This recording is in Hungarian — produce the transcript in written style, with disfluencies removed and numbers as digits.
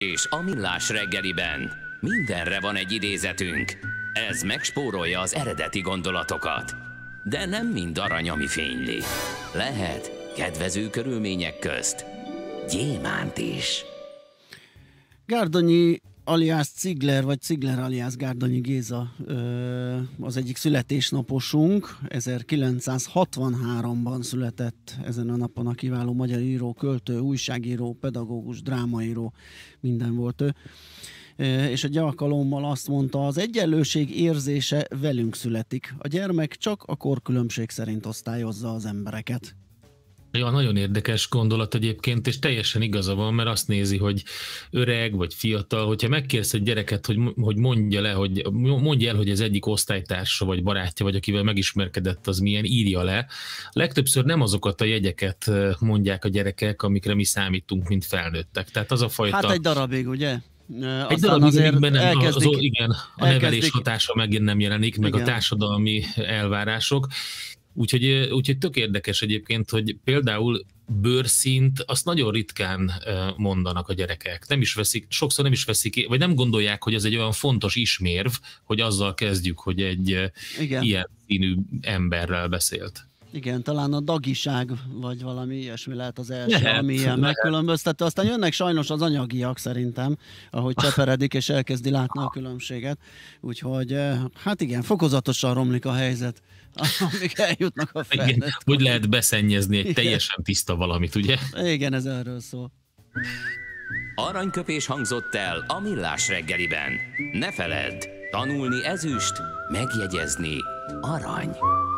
És a Millás reggeliben mindenre van egy idézetünk. Ez megspórolja az eredeti gondolatokat. De nem mind arany, ami fényli. Lehet kedvező körülmények közt gyémánt is. Gárdonyi alias Cigler, vagy Cigler alias Gárdonyi Géza az egyik születésnaposunk. 1963-ban született ezen a napon a kiváló magyar író, költő, újságíró, pedagógus, drámaíró, minden volt ő. És egy alkalommal azt mondta, az egyenlőség érzése velünk születik. A gyermek csak a korkülönbség szerint osztályozza az embereket. Ja, nagyon érdekes gondolat egyébként, és teljesen igaza van, mert azt nézi, hogy öreg vagy fiatal, hogyha megkérsz egy gyereket, hogy mondja el, hogy az egyik osztálytársa vagy barátja, vagy akivel megismerkedett, az milyen, írja le. Legtöbbször nem azokat a jegyeket mondják a gyerekek, amikre mi számítunk, mint felnőttek. Tehát az a fajta... Hát egy darabig, ugye? Egy darabig, igen, a nevelés hatása megint nem jelenik, meg igen. A társadalmi elvárások. Úgyhogy tök érdekes egyébként, hogy például bőrszínt azt nagyon ritkán mondanak a gyerekek. Sokszor nem is veszik, vagy nem gondolják, hogy ez egy olyan fontos ismérv, hogy azzal kezdjük, hogy egy ilyen színű emberrel beszélt. Igen, talán a dagiság, vagy valami ilyesmi lehet az első, ami ilyen megkülönböztető. Aztán jönnek sajnos az anyagiak szerintem, ahogy cseperedik és elkezdi látni a különbséget. Úgyhogy, hát igen, fokozatosan romlik a helyzet, amíg eljutnak a felnőtt. Igen, hogy lehet beszennyezni egy teljesen tiszta valamit, ugye? Igen, ez erről szól. Aranyköpés hangzott el a Millás reggeliben. Ne feledd, tanulni ezüst, megjegyezni arany.